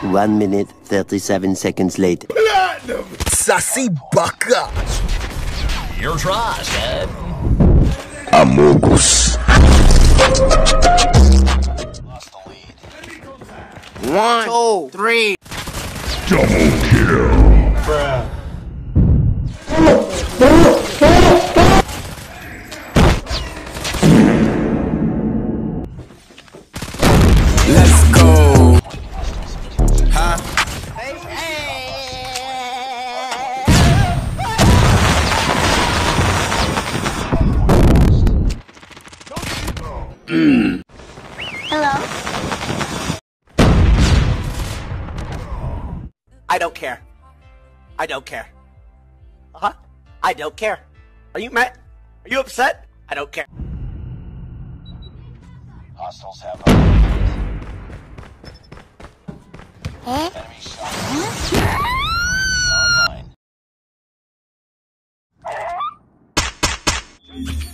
1 minute, 37 seconds later. Platinum! Sassy baka! Your trash, Ed. Amogus. Lost the lead. 1, 2, 3. Double kill. Bruh. Let's go. Huh? Hello? I don't care. I don't care. Uh-huh. I don't care. Are you mad? Are you upset? I don't care. Hostiles have Huh? enemy shots. UAV online.